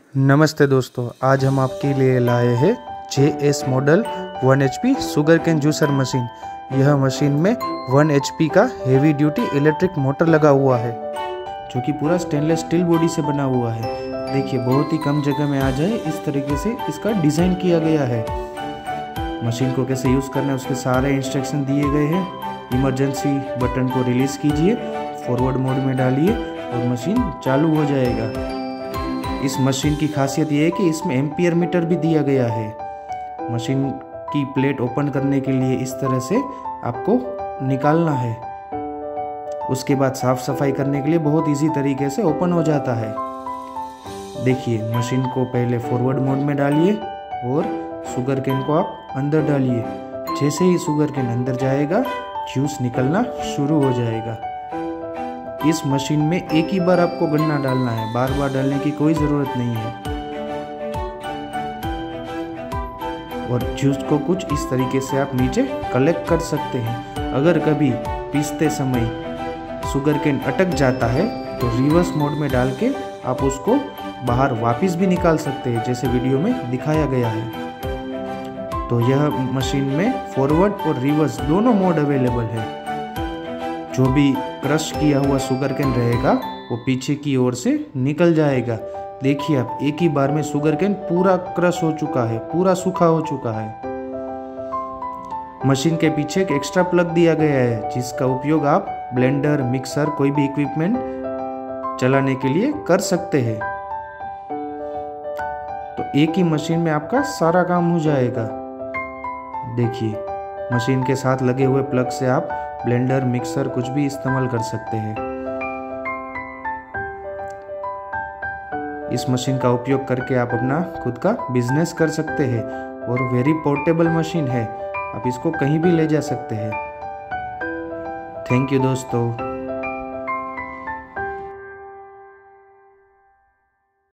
नमस्ते दोस्तों, आज हम आपके लिए लाए हैं JS model 1 HP sugar cane juicer machine. यह मशीन में 1 HP का हेवी ड्यूटी इलेक्ट्रिक मोटर लगा हुआ है जो कि पूरा स्टेनलेस स्टील बॉडी से बना हुआ है। देखिए, बहुत ही कम जगह में आ जाए इस तरीके से इसका डिज़ाइन किया गया है। मशीन को कैसे यूज़ करना है उसके सारे इंस्ट्रक्शन दिए गए हैं। इमरजेंसी बटन को रिलीज़ कीजिए, फॉरवर्ड मोड में डालिए और मशीन चालू हो जाएगा। इस मशीन की खासियत यह है कि इसमें एम्पियर मीटर भी दिया गया है। मशीन की प्लेट ओपन करने के लिए इस तरह से आपको निकालना है। उसके बाद साफ सफाई करने के लिए बहुत इजी तरीके से ओपन हो जाता है। देखिए, मशीन को पहले फॉरवर्ड मोड में डालिए और शुगर कैन को आप अंदर डालिए। जैसे ही शुगर कैन अंदर जाएगा, जूस निकलना शुरू हो जाएगा। इस मशीन में एक ही बार आपको गन्ना डालना है, बार बार डालने की कोई ज़रूरत नहीं है। और जूस को कुछ इस तरीके से आप नीचे कलेक्ट कर सकते हैं। अगर कभी पीसते समय शुगर कैन अटक जाता है तो रिवर्स मोड में डाल के आप उसको बाहर वापस भी निकाल सकते हैं, जैसे वीडियो में दिखाया गया है। तो यह मशीन में फॉरवर्ड और रिवर्स दोनों मोड अवेलेबल है। जो भी क्रश किया हुआ शुगर कैन रहेगा वो पीछे की ओर से निकल जाएगा। देखिए, आप एक ही बार में शुगर कैन पूरा क्रश हो चुका है, पूरा सूखा हो चुका है। मशीन के पीछे एक एक्स्ट्रा प्लग दिया गया है जिसका उपयोग आप ब्लेंडर, मिक्सर, कोई भी इक्विपमेंट चलाने के लिए कर सकते हैं। तो एक ही मशीन में आपका सारा काम हो जाएगा। देखिए, मशीन के साथ लगे हुए प्लग से आप ब्लेंडर, मिक्सर कुछ भी इस्तेमाल कर सकते हैं। इस मशीन का उपयोग करके आप अपना खुद का बिजनेस कर सकते हैं और वेरी पोर्टेबल मशीन है, आप इसको कहीं भी ले जा सकते हैं। थैंक यू दोस्तों।